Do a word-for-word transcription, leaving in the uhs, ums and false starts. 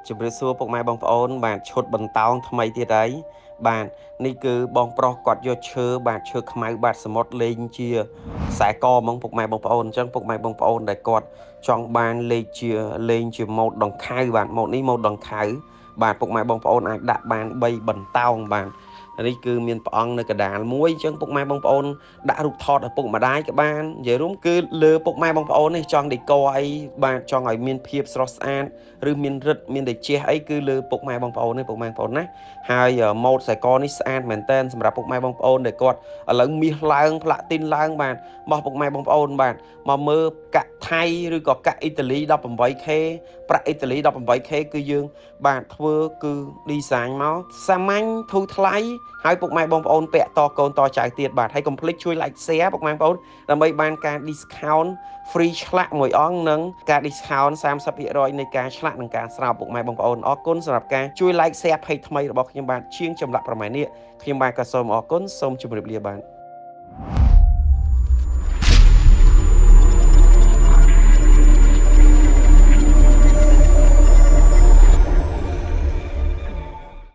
ជំរាបសួរពុកម៉ែបងប្អូនបាទឈុតបន្តោងថ្មីទៀតហើយបាទនេះគឺបងប្រុសគាត់យកឈើបាទឈើខ្មៅបាទសមុទ្រលេងជាខ្សែកហ្មងពុកម៉ែបងប្អូនអញ្ចឹងពុកម៉ែបងប្អូនដែលគាត់ចង់បានលេខជាលេងជាម៉ូតដង្ខៅបាទម៉ូតនេះម៉ូតដង្ខៅបាទពុកម៉ែបងប្អូនអាចដាក់បានបីបន្តោងបាទនេះគឺមានព្រះអង្គនៅកដាលមួយអញ្ចឹងពុកម៉ែបងប្អូនដាក់រូបថតឪពុកម្ដាយក៏បាននិយាយរួមគឺលើពុកម៉ែបងប្អូននេះចង់ដេកអីបាទចង់ឲ្យមានភាពស្រស់ស្អាតឬមានរិទ្ធមានតែជះអីគឺលើពុកម៉ែបងប្អូននេះពុកម៉ែបងប្អូនណាហើយម៉ូតខ្សែកនេះស្អាតមែនតើសម្រាប់ពុកម៉ែបងប្អូនដែលគាត់ឥឡូវមាសឡើងផ្លាទីនឡើងបាទមកពុកម៉ែបងប្អូនបាទមកមើលកាក់ថៃឬក៏កាក់អ៊ីតាលី ដប់ប្រាំបីខេ ប្រាក់អ៊ីតាលី ដប់ប្រាំបីខេ គឺយើងបាទធ្វើគឺ design មកសាមញ្ញធូរថ្លៃហើយពុកម៉ែបងប្អូនពាក់តកូនតចៅទៀតបាទហើយកុំភ្លេចជួយ like share ពុកម៉ែបងប្អូនដើម្បីបានការ discount free ឆ្លាក់មួយអង្គនិងការ discount សាមសិបភាគរយ នៃការឆ្លាក់និងការស្រោបពុកម៉ែបងប្អូនអរគុណសម្រាប់ការជួយ like share page ថ្មីរបស់ខ្ញុំបាទជាងចម្លាក់ប្រមាណនេះខ្ញុំបាទក៏សូមអរគុណសូមជម្រាបលាបាទ